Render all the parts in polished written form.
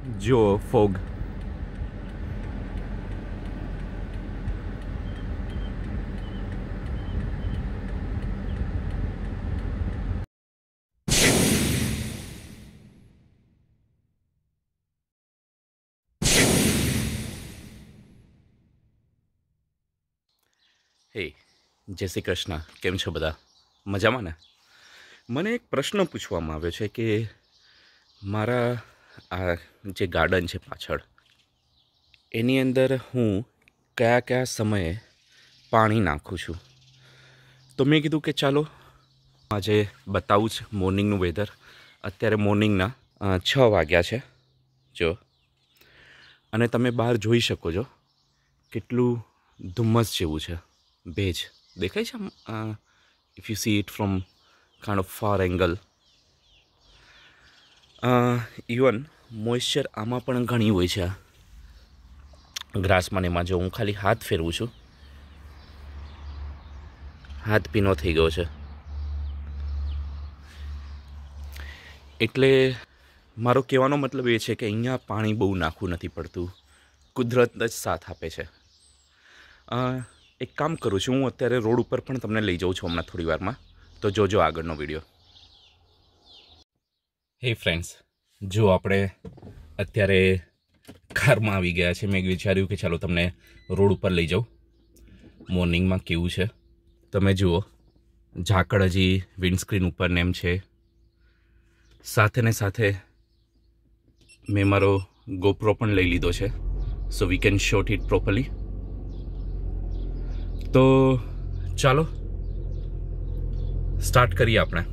જો ફોગ. હે, જય શ્રી કૃષ્ણ. કેમ છો બધા? મજામાં ને? મને એક પ્રશ્ન પૂછવામાં આવ્યો છે કે મારા આ જે ગાર્ડન છે પાછળ, એની અંદર હું કયા કયા સમયે પાણી નાખું છું. તો મેં કીધું કે ચાલો આજે બતાવું જ મોર્નિંગનું વેધર. અત્યારે મોર્નિંગના 6 વાગ્યા છે જો, અને તમે બહાર જોઈ શકો છો કેટલું ધુમ્મસ જેવું છે. ભેજ દેખાય છે આમ, if you see it from kind of far angle. Even moisture આમાં પણ ઘણી હોય છે. આ ગ્રાસમાં ને એમાં જો હું ખાલી હાથ ફેરવું છું, હાથ ભીનો થઈ ગયો છે. એટલે મારો કહેવાનો મતલબ એ છે કે અહીંયા પાણી બહુ નાખવું નથી પડતું, કુદરત જ સાથ આપે છે. એક કામ કરું છું, હું અત્યારે રોડ ઉપર પણ તમને લઈ જાઉં છું હમણાં થોડી વારમાં, તો જોજો આગળનો વિડીયો. હે ફ્રેન્ડ્સ, જો આપણે અત્યારે કારમાં આવી ગયા છે. મેં વિચાર્યું કે ચાલો તમને રોડ ઉપર લઈ જાઉં. મોર્નિંગમાં કેવું છે તમે જુઓ. ઝાકળ હજી વિન્ડસ્ક્રીન ઉપર ને એમ છે. સાથે ને સાથે મેં મારો ગોપ્રો પણ લઈ લીધો છે, so we can shot it properly. તો ચાલો સ્ટાર્ટ કરીએ આપણે.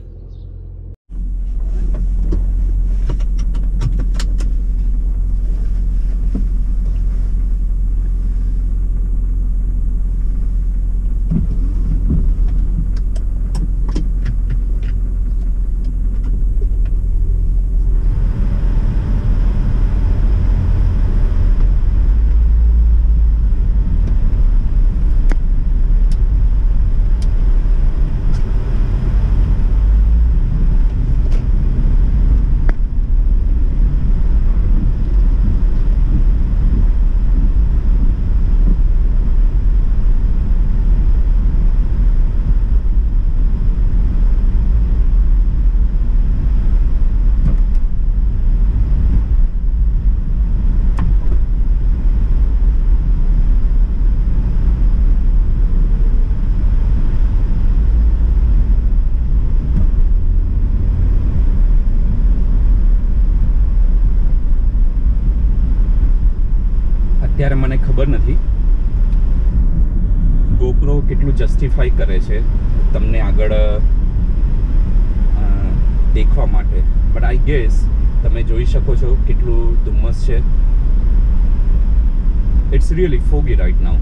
અત્યારે મને ખબર નથી ગોપ્રો કેટલું જસ્ટિફાઈ કરે છે તમને આગળ દેખવા માટે, બટ આઈ ગેસ તમે જોઈ શકો છો કેટલું ધુમ્મસ છે. It's really foggy right now.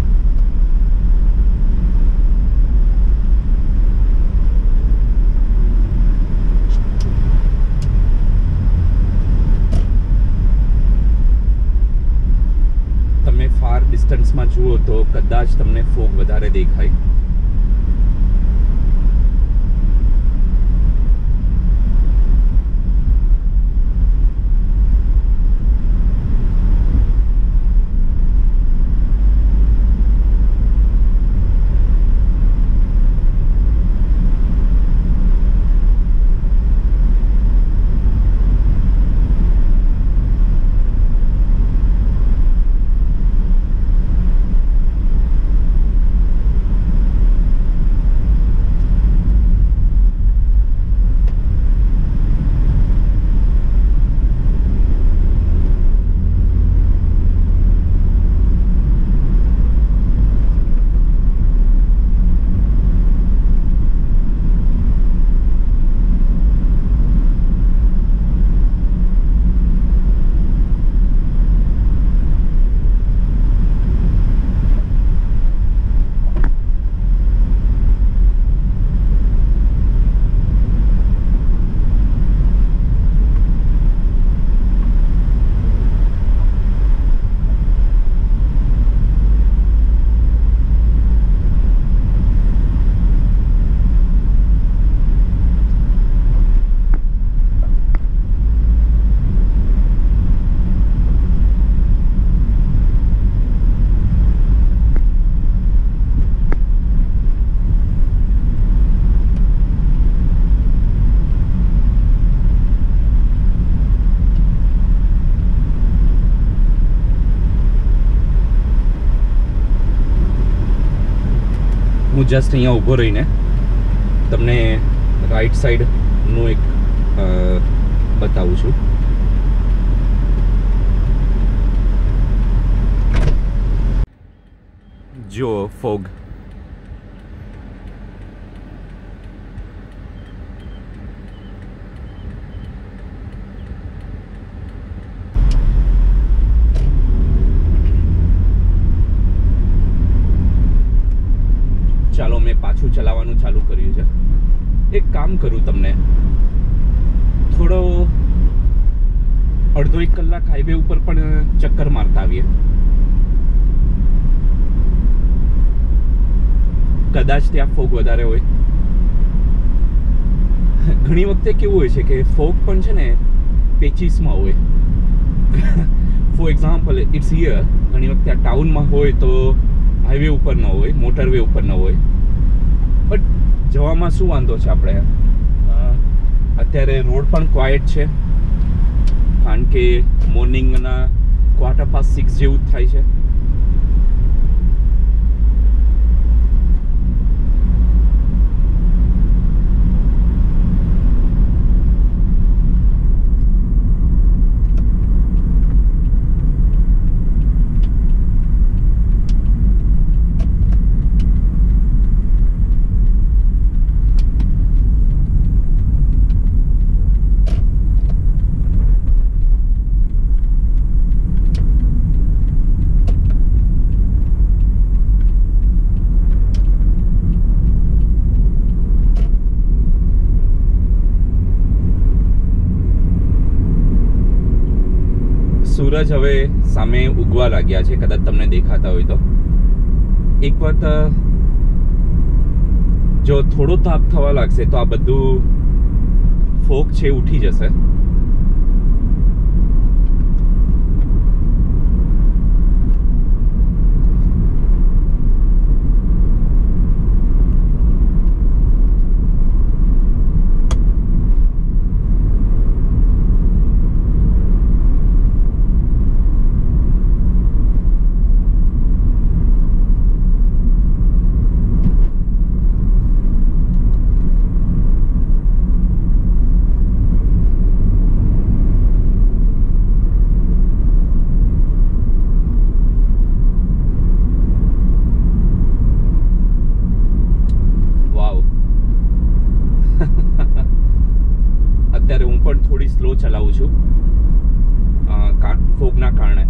Far ડિસ્ટન્સમાં જુઓ તો કદાચ તમને ફોગ વધારે દેખાય. જસ્ટ અહીંયા ઊભો રહીને તમને રાઈટ સાઈડનું એક બતાવું છું. જો ફોગ ચાલો મેં પાછું ચલાવવાનું ચાલુ કર્યું છે. એક કામ કરું, તમને થોડો અડધો 1 કલાક હાઈવે ઉપર પણ ચક્કર મારતા આવીએ. કદાચ ત્યાં ફોગ વધારે હોય. ઘણી વખતે કેવું હોય છે કે ફોગ પણ છે ને પેચીસમાં હોય. ફોર એક્ઝામ્પલ ઇટ્સ હિયર, ઘણી વખતે આ ટાઉનમાં હોય તો હાઈવે ઉપર ન હોય, મોટરવે ઉપર ન હોય. બટ જવામાં શું વાંધો છે? આપણે અત્યારે રોડ પણ ક્વાયટ છે, કારણ કે મોર્નિંગના 6:15 જેવું જ થાય છે. સૂરજ હવે સામે ઉગવા લાગ્યા છે, કદાચ તમને દેખાતા હોય તો. એક વખત જો થોડો તાપ થવા લાગશે તો આ બધું ફોગ છે ઉઠી જશે. અત્યારે હું પણ થોડી સ્લો ચલાવું છું ફોગના કારણે.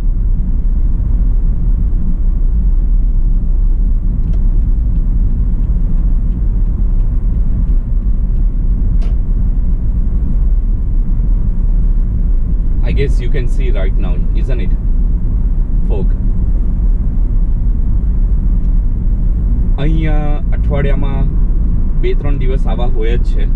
I guess you can see right now, isn't it? Fog. અહીંયા અઠવાડિયામાં 2-3 દિવસ આવા હોય જ છે.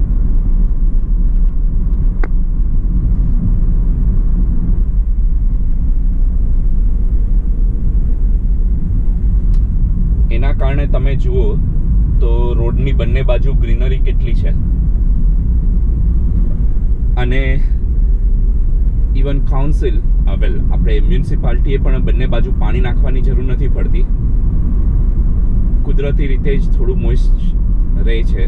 એના કારણે તમે જુઓ તો રોડની બંને બાજુ ગ્રીનરી કેટલી છે. અને ઇવન કાઉન્સિલ, વેલ આપણે મ્યુનિસિપાલિટીએ પણ બંને બાજુ પાણી નાખવાની જરૂર નથી પડતી. કુદરતી રીતે જ થોડું મોઇસ્ટ રહે છે.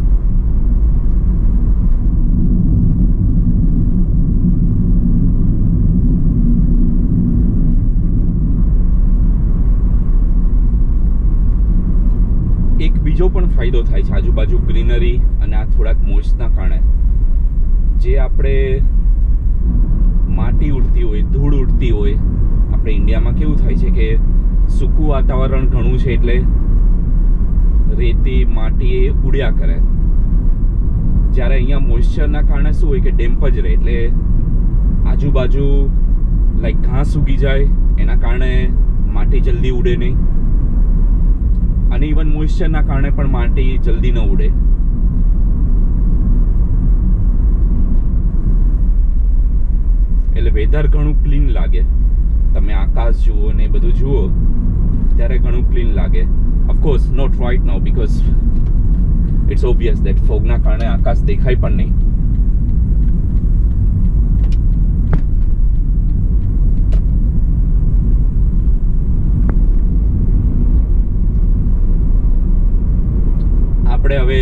એક બીજો પણ ફાયદો થાય છે આજુબાજુ ગ્રીનરી અને આ થોડાક મોઇસ્ટના કારણે. જે આપણે માટી ઉડતી હોય, ધૂળ ઉડતી હોય, આપણે ઇન્ડિયામાં કેવું થાય છે કે સૂકું વાતાવરણ ઘણું છે એટલે રેતી માટી એ ઉડ્યા કરે. જ્યારે અહીંયા મોઇશ્ચરના કારણે શું હોય કે ડેમ્પ જ રહે, એટલે આજુબાજુ લાઈક ઘાસ ઉગી જાય, એના કારણે માટી જલ્દી ઉડે નહીં. અને ઇવન મોઇશ્ચરના કારણે પણ માટી જલ્દી ન ઉડે. એટલે વેધર ઘણું ક્લીન લાગે. તમે આકાશ જુઓ ને બધું જુઓ ત્યારે ઘણું ક્લીન લાગે. Of course not right now because it's obvious that ફોગના કારણે આકાશ દેખાય પણ નહીં. આપણે હવે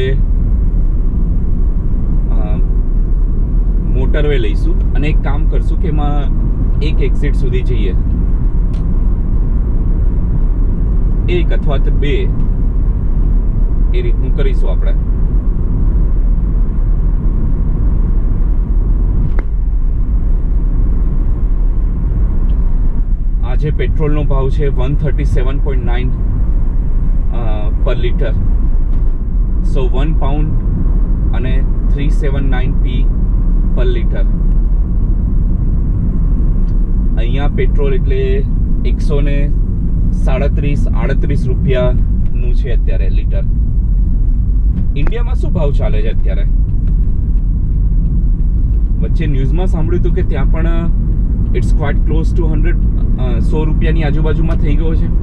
મોટરવે લઈશું અને એક કામ કરશું કે એમાં એક એક્ઝિટ સુધી જઈએ, એક અથવા તો બે, એ રીતનું કરીશું આપણે. આજે પેટ્રોલનો ભાવ છે 137.9 પર લીટર. સો 1 પાઉન્ડ અને 379p પર લીટર. અહીંયા પેટ્રોલ એટલે 137-38 રૂપિયાનું છે અત્યારે લીટર. ઇન્ડિયામાં શું ભાવ ચાલે છે અત્યારે? વચ્ચે ન્યૂઝમાં સાંભળ્યું હતું કે ત્યાં પણ ઇટ્સ ક્વાઇટ ક્લોઝ ટુ 100 રૂપિયાની આજુબાજુમાં થઈ ગયો છે.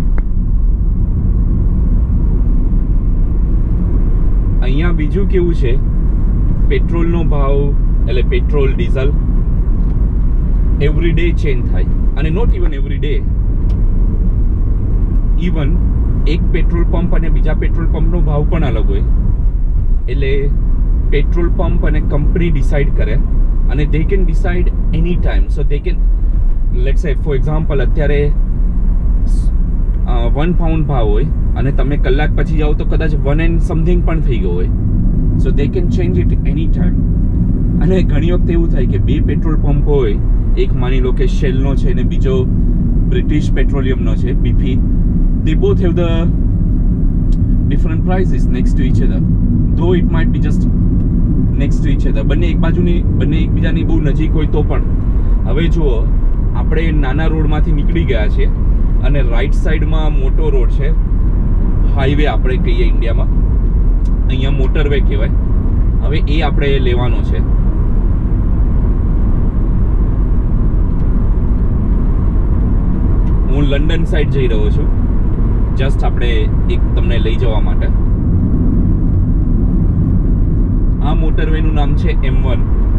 અહીંયા બીજું કેવું છે, પેટ્રોલનો ભાવ એટલે petrol diesel every day change થાય, અને not even every day, even એક પેટ્રોલ પંપ અને બીજા પેટ્રોલ પંપનો ભાવ પણ અલગ હોય. એટલે પેટ્રોલ પંપ અને કંપની ડિસાઈડ કરે, અને they can decide any time. So they can, let's say for example, અત્યારે 1 પાઉન્ડ ભાવ હોય અને તમે કલાક પછી જાઓ તો કદાચ 1 and something પણ થઈ ગયો હોય. So they can change it any time. અને ઘણી વખત એવું થાય કે બે પેટ્રોલ પંપ હોય, એક માની લો કે શેલનો છે અને બીજો બ્રિટિશ પેટ્રોલિયમનો છે, BP. They both have the different prices next to each other, though it might be just next to each other. બંને એકબીજાની બહુ નજીક હોય તો પણ. હવે જુઓ, આપણે નાના રોડમાંથી નીકળી ગયા છે અને રાઈટ સાઈડમાં મોટો રોડ છે, હાઈવે આપણે કહીએ ઇન્ડિયામાં, અહીંયા મોટરવે કહેવાય. હવે એ આપણે લેવાનો છે. હું લંડન સાઈડ જઈ રહ્યો છું, જસ્ટ આપણે એક તમને લઈ જવા માટે. આ મોટરવેનું નામ છે M1.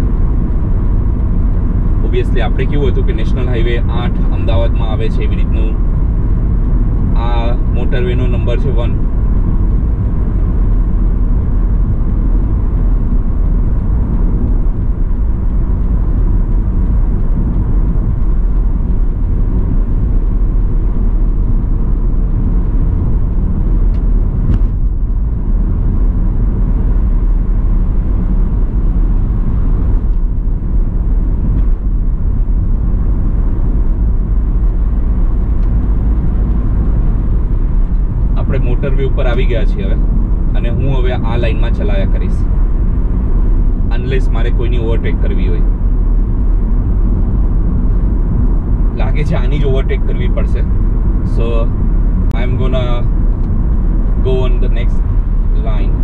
ઓબ્વિયસલી આપણે કેવું હતું કે નેશનલ હાઈવે 8 અમદાવાદમાં આવે છે, એવી રીતનું આ મોટરવેનો નંબર છે 1. મોટરવે ઉપર આવી ગયા છીએ હવે, અને હું હવે આ લાઈનમાં ચલાવ્યા કરીશ અનલેસ મારે કોઈની ઓવરટેક કરવી હોય. લાગે છે આની જ ઓવરટેક કરવી પડશે. So I am gonna go on the next line.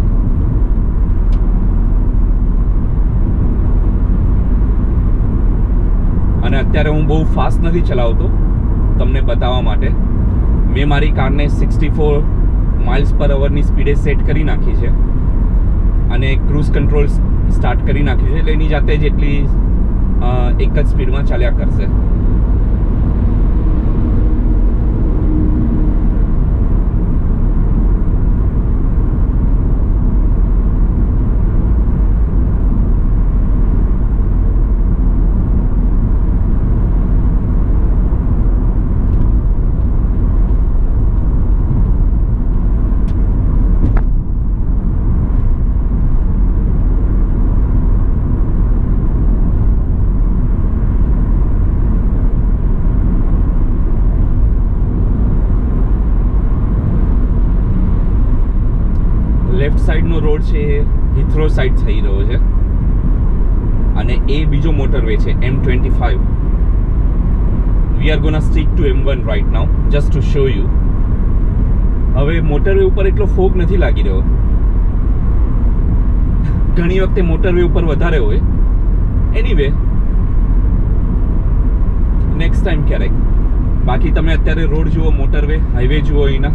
અને અત્યારે હું બહુ ફાસ્ટ નથી ચલાવતો, તમને બતાવવા માટે. મેં મારી કારને 64 માઇલ્સ પર અવરની સ્પીડે સેટ કરી નાખી છે અને ક્રૂઝ કંટ્રોલ સ્ટાર્ટ કરી નાખ્યું છે, એટલે એની જાતે જ એટલી એક જ સ્પીડમાં ચાલ્યા કરશે. લેફ્ટ સાઈડનો રોડ છે એ હિથ્રો સાઈડ થઈ રહ્યો છે, અને એ બીજો મોટરવે છે M25. We are gonna stick to M1 right now, just to show you. હવે મોટરવે ઉપર એટલો ફોગ નથી લાગી રહ્યો. ઘણી વખતે મોટરવે ઉપર વધારે હોય. એનીવે, નેક્સ્ટ ટાઈમ ક્યારેક. બાકી તમે અત્યારે રોડ જુઓ, મોટરવે, હાઈવે જુઓ અહીંના.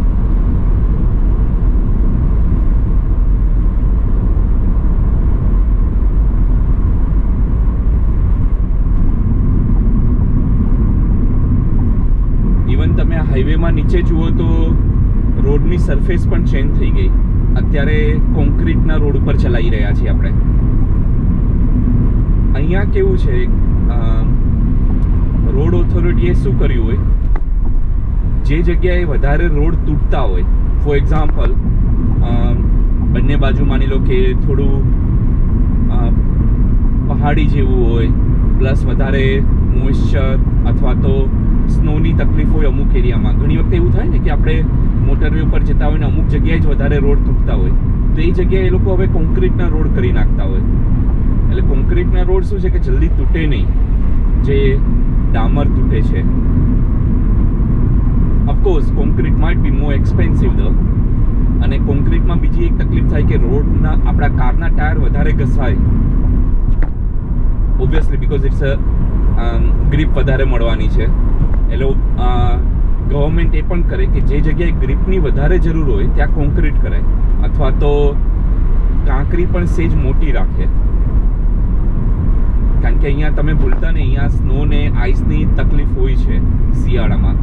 ઇવન તમે હાઈવેમાં નીચે જુઓ તો રોડની સરફેસ પણ ચેન્જ થઈ ગઈ. અત્યારે કોન્ક્રીટના રોડ ઉપર ચલાવી રહ્યા છીએ આપણે. અહીંયા કેવું છે, રોડ ઓથોરિટીએ શું કર્યું હોય, જે જગ્યાએ વધારે રોડ તૂટતા હોય, ફોર એક્ઝામ્પલ બંને બાજુ માની લો કે થોડું પહાડી જેવું હોય, પ્લસ વધારે મોઇશ્ચર અથવા તો સ્નોની તકલીફ હોય અમુક એરિયામાં. ઘણી વખતે એવું થાય ને કે આપણે મોટરવે ઉપર જતા હોય ને અમુક જગ્યાએ જ વધારે રોડ તૂટતા હોય, તો એ જગ્યાએ એ લોકો હવે કોન્ક્રીટના રોડ કરી નાખતા હોય. એટલે કોન્ક્રીટના રોડ શું છે કે જલ્દી તૂટે નહીં, જે ડામર તૂટે છે. Of course concrete might be more expensive the, અને કોન્ક્રીટમાં બીજી એક તકલીફ થાય કે રોડના આપણા કારના ટાયર વધારે ઘસાય, ઓબ્વિયસલી બીકોઝ ઇટ્સ ગ્રીપ વધારે મળવાની છે. એટલે ગવર્મેન્ટ એ પણ કરે કે જે જગ્યાએ ગ્રીપની વધારે જરૂર હોય ત્યાં કોન્ક્રીટ કરે, અથવા તો કાંકરી પણ સેજ મોટી રાખે. કારણ કે અહીંયા તમે ભૂલતા ને, અહીંયા સ્નો ને આઈસની તકલીફ હોય છે શિયાળામાં.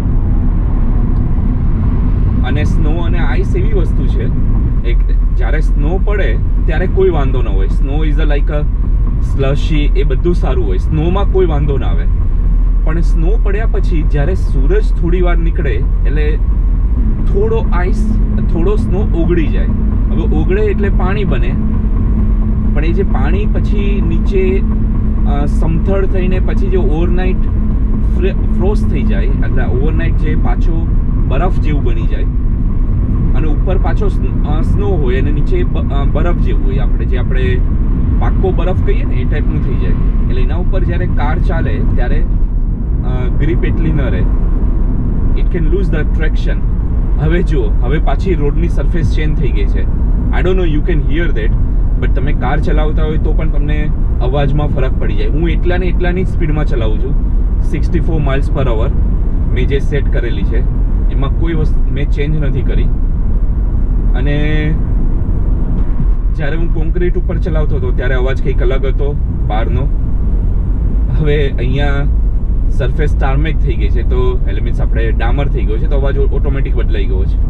અને સ્નો અને આઈસ એવી વસ્તુ છે, એક જ્યારે સ્નો પડે ત્યારે કોઈ વાંધો ન હોય. Snow is a like a slushy, એ બધું સારું હોય, સ્નોમાં કોઈ વાંધો ના આવે. પણ સ્નો પડ્યા પછી જ્યારે સૂરજ થોડી વાર નીકળે એટલે થોડો આઈસ, થોડો સ્નો ઓગળી જાય. હવે ઓગળે એટલે પાણી બને, પણ એ જે પાણી પછી નીચે સમથળ થઈને પછી જે ઓવરનાઇટ ફ્રોસ્ટ થઈ જાય, એટલે ઓવરનાઇટ જે પાછો બરફ જેવું બની જાય, અને ઉપર પાછો સ્નો હોય અને નીચે બરફ જેવું હોય, આપણે પાક્કો બરફ કહીએ ને એ ટાઈપનું થઈ જાય. એટલે એના ઉપર જ્યારે કાર ચાલે ત્યારે ગ્રીપ એટલી ન રહે, it can lose the traction. હવે જુઓ, હવે પાછી રોડની સરફેસ ચેન્જ થઈ ગઈ છે. I don't know you can hear that, but તમે કાર ચલાવતા હોય તો પણ તમને અવાજમાં ફરક પડી જાય. હું એટલાની સ્પીડમાં ચલાવું છું, 64 માઇલ્સ પર અવર મેં જે સેટ કરેલી છે, એમાં કોઈ વસ્તુ મેં ચેન્જ નથી કરી. અને જ્યારે હું કોન્ક્રીટ ઉપર ચલાવતો હતો ત્યારે અવાજ કંઈક અલગ હતો બહારનો. હવે અહીંયા સરફેસ ટાર્મેક થઈ ગઈ છે, તો એટલે મીન્સ આપણે ડામર થઈ ગયો છે, તો અવાજ ઓટોમેટિક બદલાઈ ગયો છે.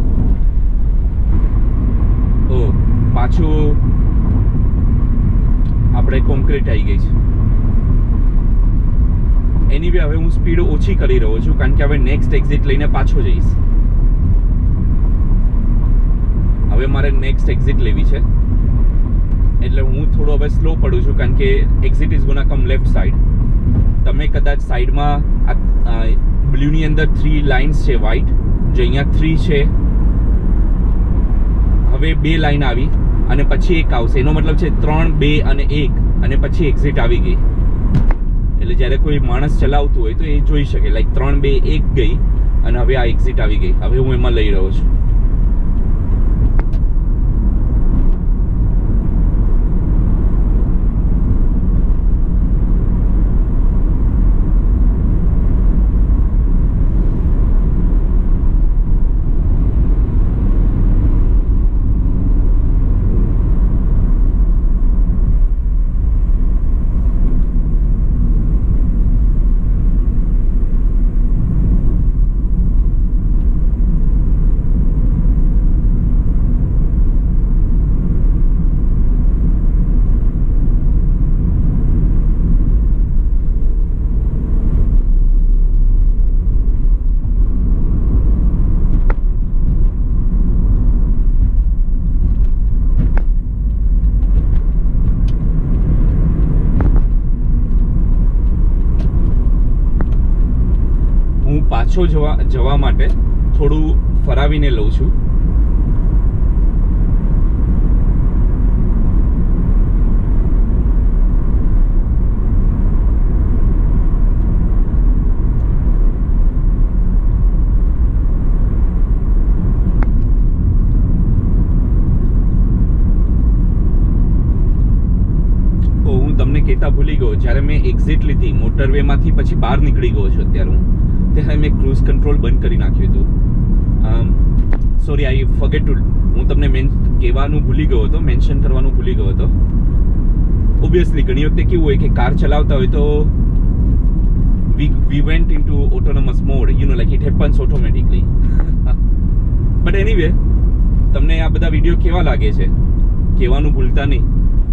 તો પાછું આપણે કોન્ક્રીટ આવી ગઈ છે. એની હવે હું સ્પીડ ઓછી કરી રહ્યો છું, કારણ કે હવે નેક્સ્ટ એક્ઝિટ લઈને પાછો જઈશ. હવે મારે નેક્સ્ટ એક્ઝિટ લેવી છે, એટલે હું થોડો હવે સ્લો પડું છું, કારણ કે exit is gonna come left side. તમે કદાચ સાઈડમાં બ્લુની અંદર 3 લાઇન્સ છે વ્હાઇટ, જો અહીંયા 3 છે, હવે 2 લાઇન આવી અને પછી એક આવશે, એનો મતલબ છે 3, 2 અને 1, અને પછી એક્ઝિટ આવી ગઈ. એટલે જ્યારે કોઈ માણસ ચલાવતું હોય તો એ જોઈ શકે, લાઈક 3, 2, 1 ગઈ અને હવે આ એક્ઝિટ આવી ગઈ. હવે હું એમાં લઈ રહ્યો છું. પાછો જવા માટે થોડું ફરાવીને લઉં છું. હું તમને કહેતા ભૂલી ગયો, જ્યારે મેં એક્ઝિટ લીધી મોટરવેમાંથી પછી બહાર નીકળી ગયો છું અત્યારે હું, ત્યારે મેં ક્રૂઝ કંટ્રોલ બંધ કરી નાખ્યું હતું. સોરી, આઈ ફોરગેટ ટુ, હું તમને કહેવાનું ભૂલી ગયો હતો, મેન્શન કરવાનું ભૂલી ગયો હતો. ઓબ્વિયસલી ઘણી વખતે કેવું હોય કે કાર ચલાવતા હોય તો we went into autonomous mode, you know, like it happens automatically. But anyway, તમને આ બધા વિડીયો કેવા લાગે છે કહેવાનું ભૂલતા નહીં.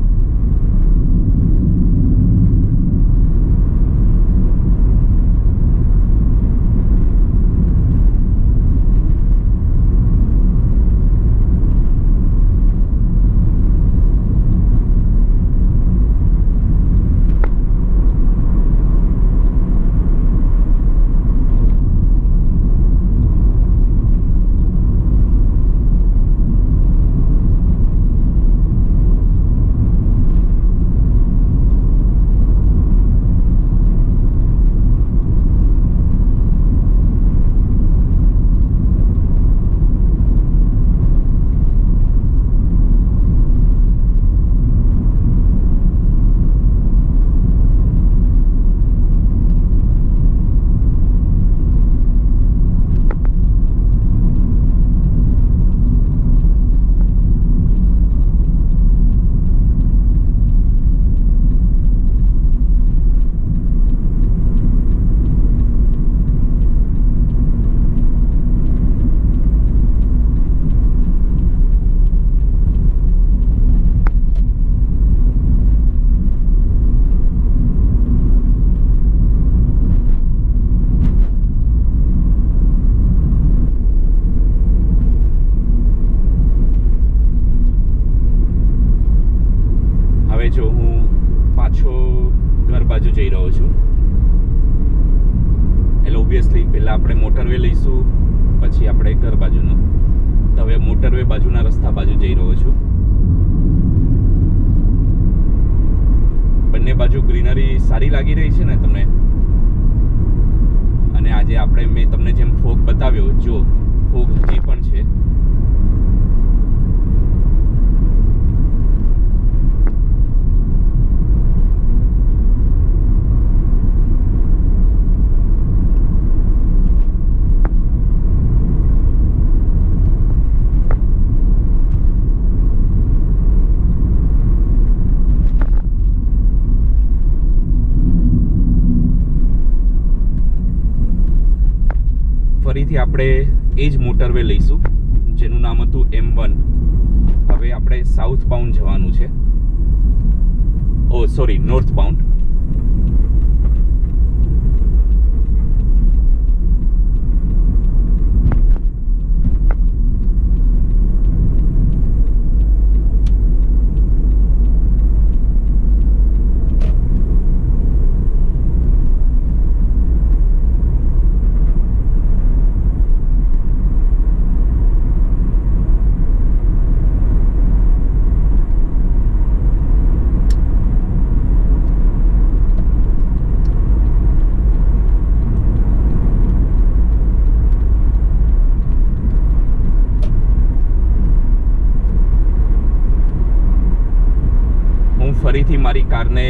જો હું પાછો ઘર બાજુ જઈ રહ્યો છું એટલે ઓબ્વિયસલી પહેલાં આપણે મોટરવે લઈશું પછી આપણે ઘર બાજુનો. તો હવે મોટરવે બાજુના રસ્તા બાજુ જઈ રહ્યો છું. બંને બાજુ ગ્રીનરી સારી લાગી રહી છે ને તમને. અને આજે મેં તમને જેમ ફોગ બતાવ્યો, જો ફોગ હજી પણ છે. ફરીથી આપણે એ જ મોટરવે લઈશું જેનું નામ હતું M1. હવે આપણે સાઉથ બાઉન્ડ જવાનું છે. Oh sorry, north bound. ફરીથી મારી કારને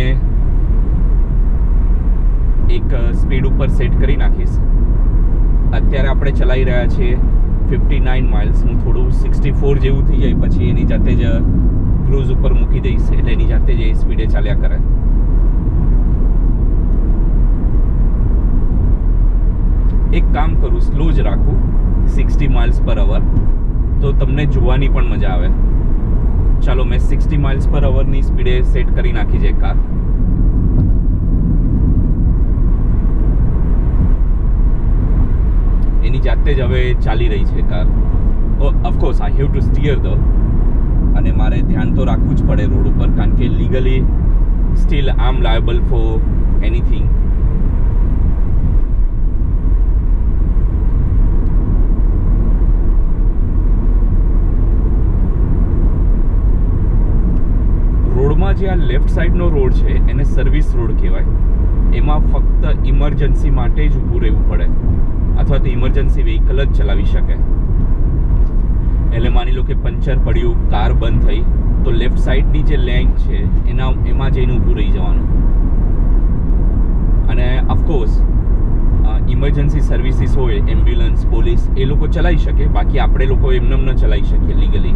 એક સ્પીડ ઉપર સેટ કરી નાખીશ. અત્યારે આપણે ચલાવી રહ્યા છીએ 59 માઇલ્સ. હું થોડું 64 જેવું થઈ જાય પછી એની જાતે જ ક્રૂઝ ઉપર મૂકી દઈશ, એટલે એની જાતે જ એ સ્પીડે ચાલ્યા કરે. એક કામ કરું, સ્લો જ રાખું 60 માઇલ્સ પર અવર, તો તમને જોવાની પણ મજા આવે. ચાલો મેં 60 માઇલ્સ પર અવરની સ્પીડે સેટ કરી નાખી છે કાર. એની જાતે જ હવે ચાલી રહી છે car. Of course I have to steer the, અને મારે ધ્યાન તો રાખવું જ પડે રોડ ઉપર, કારણ કે legally still I am liable for anything. રોડમાં જે આ લેફ્ટ સાઈડનો રોડ છે એને સર્વિસ રોડ કહેવાય. એમાં ફક્ત ઇમરજન્સી માટે જ ઊભું રહેવું પડે, અથવા તો ઇમરજન્સી વ્હીકલ જ ચલાવી શકે. એટલે માની લો કે પંચર પડ્યું, કાર બંધ થઈ, તો લેફ્ટ સાઈડની જે લેન છે એમાં જઈને ઊભું રહી જવાનું. અને ઓફકોર્સ ઇમરજન્સી સર્વિસીસ હોય, એમ્બ્યુલન્સ, પોલીસ, એ લોકો ચલાવી શકે. બાકી આપણે લોકો એમને ન ચલાવી શકીએ લીગલી.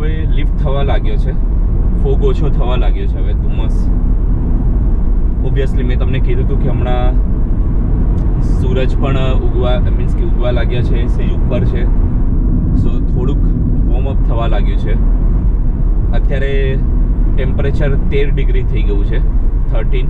હવે લિફ્ટ થવા લાગ્યો છે, ફોગ ઓછો થવા લાગ્યો છે હવે ધુમ્મસ. ઓબ્વિયસલી મેં તમને કીધું હતું કે હમણાં સૂરજ પણ ઉગવા લાગ્યા છે, સેજ ઉપર છે. સો થોડુંક વોર્મઅપ થવા લાગ્યું છે. અત્યારે ટેમ્પરેચર 13 ડિગ્રી થઈ ગયું છે, 13.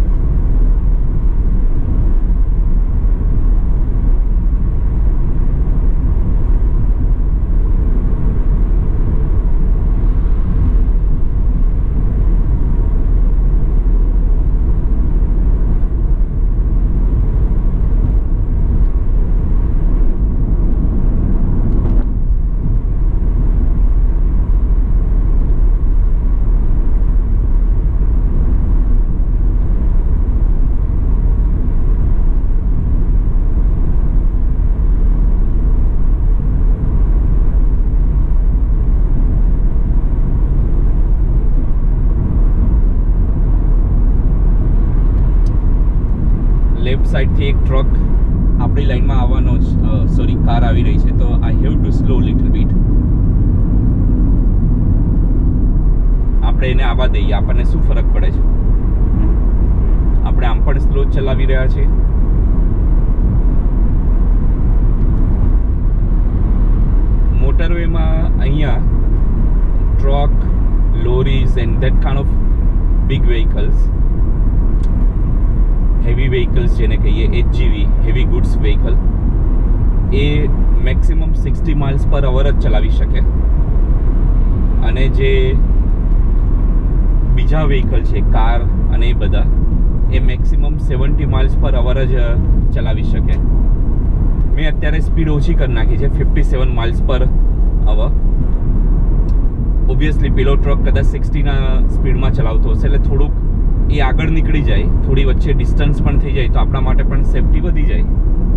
લેફ્ટ સાઈડથી એક ટ્રક આપણી લાઈનમાં આવવાનો કાર આવી રહી છે, તો I have to slow little bit. આપણે એને આવવા દઈએ, આપણને શું ફરક પડે છે? આપણે આમ પણ સ્લો ચલાવી રહ્યા છીએ. મોટરવેમાં અહીંયા truck, lorries and that kind of big vehicles, heavy vehicles જેને કહીએ, HGV, હેવી ગુડ્સ વેહિકલ, એ મેક્સિમમ 60 માઇલ્સ પર અવર જ ચલાવી શકે. અને જે બીજા વેહિકલ છે, કાર અને એ બધા, એ મેક્સિમમ 70 માઇલ્સ પર અવર જ ચલાવી શકે. મેં અત્યારે સ્પીડ ઓછી કરી નાખી છે, 57 માઇલ્સ પર અવર. ઓબ્વિયસલી પેલો ટ્રક કદાચ 60ના સ્પીડમાં ચલાવતો હશે, એટલે થોડુંક એ આગળ નીકળી જાય, થોડી વચ્ચે ડિસ્ટન્સ પણ થઈ જાય, તો આપણા માટે પણ સેફટી વધી જાય.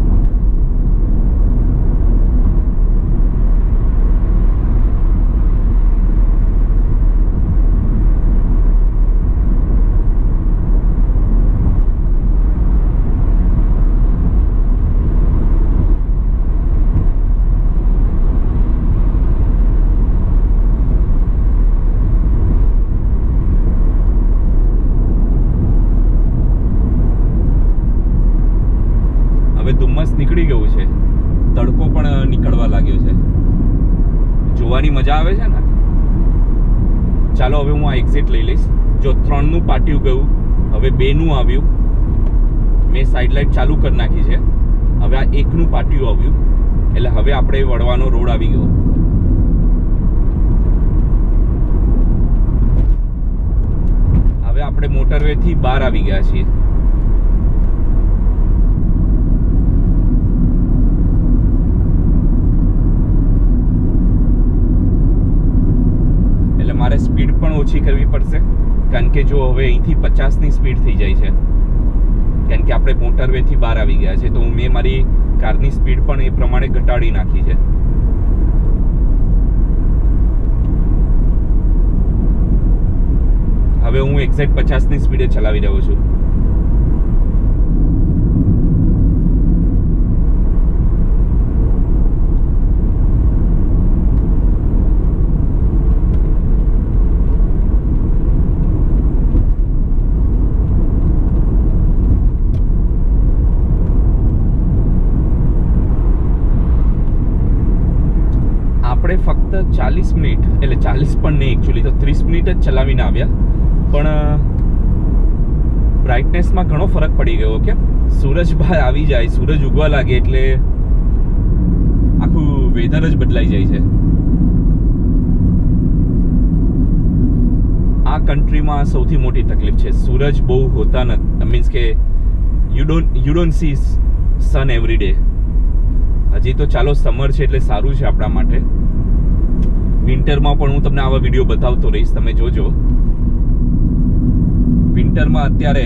ધુમ્મસ નીકળી ગયું છે, તડકો પણ નીકળવા લાગ્યો છે, જોવાની મજા આવે છે ને. ચાલો હવે હું આ એક્ઝિટ લઈ લઈશ. જો 3નું પાટિયું ગયું, હવે 2નું આવ્યું. મેં સાઈડ લાઇટ ચાલુ કરી નાખી છે, હવે આ 1નું પાટિયું આવ્યું, એટલે હવે આપણે વળવાનો રોડ આવી ગયો. હવે આપણે મોટરવેથી બહાર આવી ગયા છીએ. મારે સ્પીડ પણ ઓછી કરવી પડશે, કારણ કે જો હવે અહીંથી 50ની સ્પીડ થઈ જાય છે, કારણ કે આપણે મોટરવેથી બહાર આવી ગયા છે, તો મેં મારી કારની સ્પીડ પણ એ પ્રમાણે ઘટાડી નાખી છે. હવે હું એક્ઝેક્ટ 50ની સ્પીડે ચલાવી રહ્યો છું. આપણે ફક્ત 40 મિનિટ, એટલે 40 પણ નહીં, એકચ્યુઅલી તો 30 મિનિટ જ ચલાવીને આવ્યા, પણ બ્રાઇટનેસમાં ઘણો ફરક પડી ગયો. કે સૂરજ બહાર આવી જાય, સૂરજ ઉગવા લાગે એટલે આખું વેધર જ બદલાઈ જાય છે. આ કન્ટ્રીમાં સૌથી મોટી તકલીફ છે, સૂરજ બહુ હોતા નથી. મીન્સ કે you don't see sun every day. હજી તો ચાલો સમર છે એટલે સારું છે આપણા માટે. વિન્ટરમાં પણ હું તમને આવા વિડીયો બતાવતો રહીશ, તમે જોજો. વિન્ટરમાં અત્યારે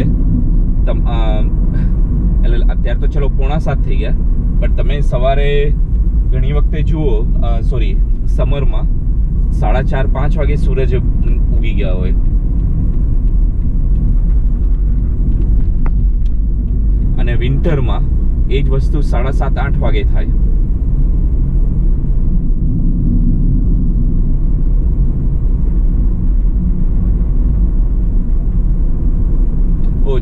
અત્યારે તો ચલો 6:45 થઈ ગયા, પણ તમે સવારે ઘણી વખતે જુઓ, સમરમાં 4:30-5 વાગે સૂરજ ઉગી ગયા હોય. અને વિન્ટરમાં એ જ વસ્તુ 7:30-8 વાગે થાય.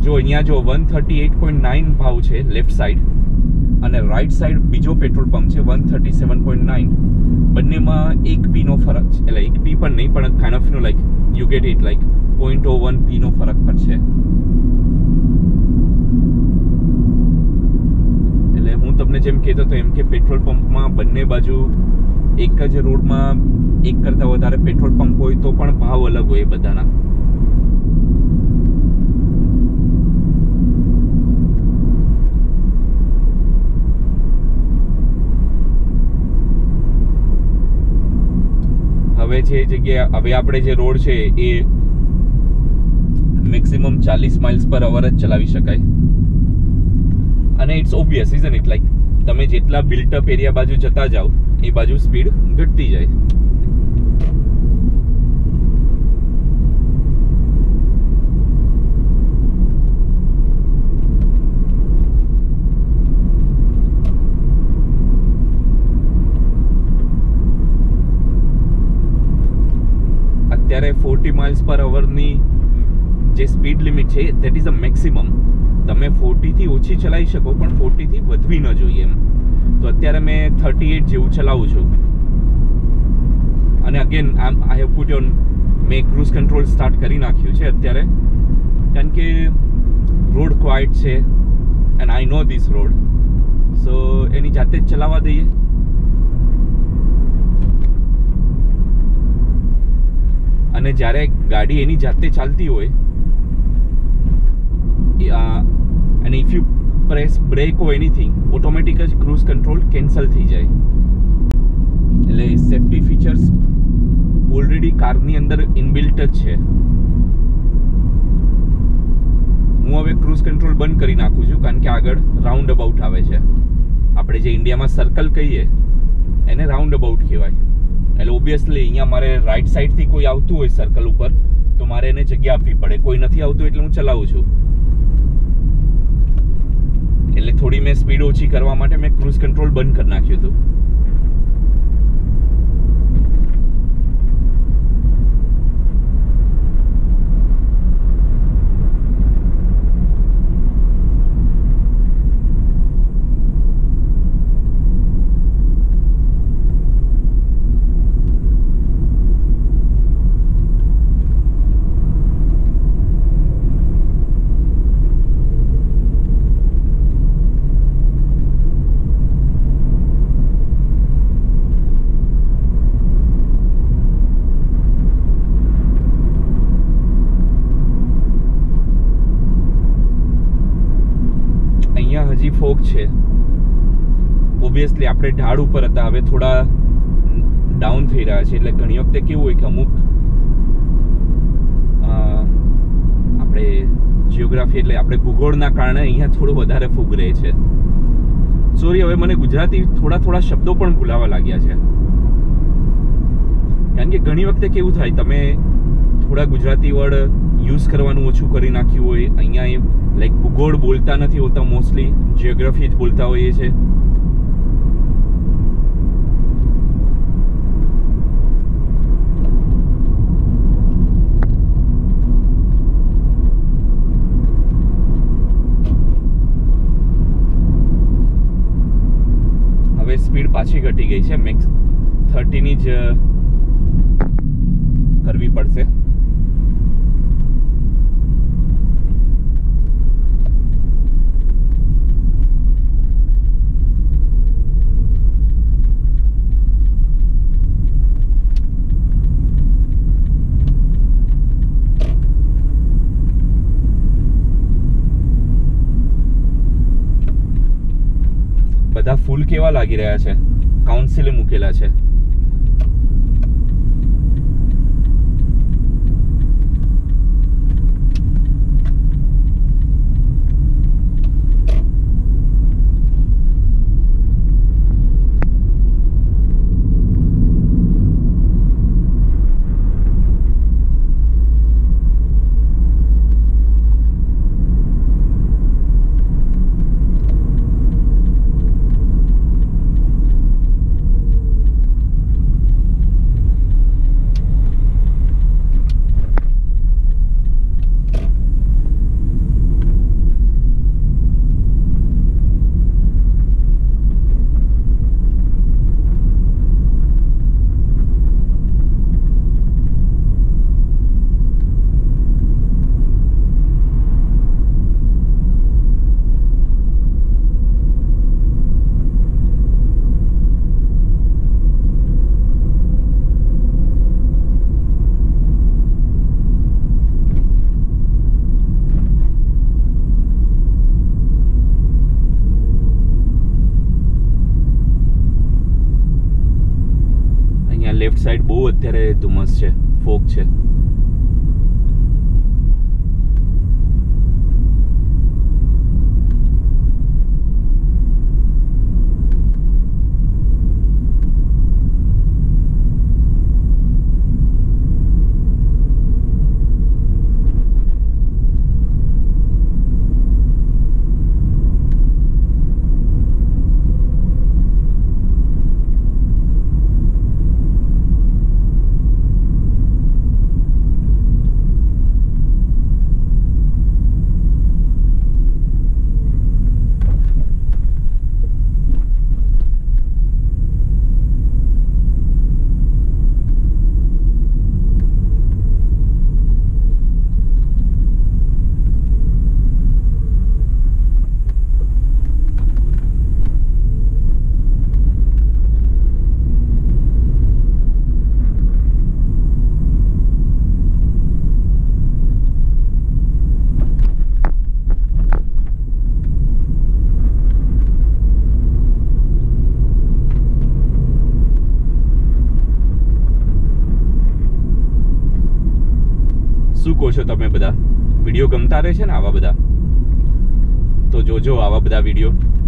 જો અહીંયા જો 138.9 ભાવ છે લેફ્ટ સાઈડ, અને રાઈટ સાઈડ બીજો પેટ્રોલ પંપ છે 137.9. બંનેમાં 1 p નો ફરક છે, એટલે 1 p પણ નહીં, પણ kind of like you get it, like 0.01 p નો ફરક પણ છે. એટલે હું તમને જેમ કહેતો હતો એમ કે પેટ્રોલ પંપમાં બંને બાજુ એક જ રોડમાં એક કરતાં વધારે પેટ્રોલ પંપ હોય તો પણ ભાવ અલગ હોય બધાના. હવે જે જગ્યા, હવે આપણે જે રોડ છે એ મેક્સિમમ 40 માઇલ્સ પર અવર જ ચલાવી શકાય. અને it's obvious isn't it, like તમે જેટલા બિલ્ટ અપ એરિયા બાજુ જતા જાઓ એ બાજુ સ્પીડ ઘટતી જાય. અત્યારે 40 માઇલ્સ પર અવરની જે સ્પીડ લિમિટ છે દેટ ઇઝ અ મેક્સિમમ. તમે 40 થી ઓછી ચલાવી શકો પણ 40 થી વધવી ન જોઈએ એમ. તો અત્યારે મેં 38 જેવું ચલાવું છું. અને again I have put on, મેં ક્રૂઝ કંટ્રોલ સ્ટાર્ટ કરી નાખ્યું છે અત્યારે, કારણ કે રોડ ક્વાઇટ છે and I know this road, so એની જાતે જ ચલાવવા દઈએ. અને જ્યારે ગાડી એની જાતે ચાલતી હોય અને if you press brake or anything, automatic જ ક્રૂઝ કંટ્રોલ કેન્સલ થઈ જાય. એટલે સેફ્ટી ફીચર્સ ઓલરેડી કારની અંદર ઇનબિલ્ટ જ છે. હું હવે ક્રૂઝ કંટ્રોલ બંધ કરી નાખું છું, કારણ કે આગળ રાઉન્ડ અબાઉટ આવે છે. આપણે જે ઇન્ડિયામાં સર્કલ કહીએ એને રાઉન્ડ અબાઉટ કહેવાય. એટલે ઓબ્વિયસલી અહીંયા મારે રાઈટ સાઈડથી કોઈ આવતું હોય સર્કલ ઉપર તો મારે એને જગ્યા આપવી પડે. કોઈ નથી આવતું એટલે હું ચલાવું છું. એટલે થોડી મેં સ્પીડ ઓછી કરવા માટે મેં ક્રૂઝ કંટ્રોલ બંધ કરી નાખ્યું હતું. હજી ફોગ છે. ઓબ્વિયસલી આપણે ઢાળ ઉપર હતા, હવે થોડા ડાઉન થઈ રહ્યા છે. એટલે ઘણી વખતે કેવું હોય કે અમુક આપણે જિયોગ્રાફી એટલે આપણે ભૂગોળના કારણે અહીંયા થોડું વધારે ફૂગ રહે છે. સોરી, હવે મને ગુજરાતી થોડા શબ્દો પણ ભૂલાવા લાગ્યા છે, કારણ કે ઘણી વખતે કેવું થાય તમે થોડા ગુજરાતી વર્ડ યુઝ કરવાનું ઓછું કરી નાખ્યું હોય. અહીંયા લાઈક ભૂગોળ બોલતા નથી હોતા, મોસ્ટલી જિયોગ્રાફી જ બોલતા હોઈએ છે. હવે સ્પીડ પાછી ઘટી ગઈ છે, મેક્સ 30 ની જ કરવી પડશે. બધા ફૂલ કેવા લાગી રહ્યા છે, કાઉન્સિલે મૂકેલા છે. લેફ્ટ સાઈડ બહુ અત્યારે ધુમ્મસ છે, ફોગ છે. શું કહો છો તમે બધા? વિડીયો ગમતા રહે છે ને આવા બધા? તો જોજો આવા બધા વિડીયો.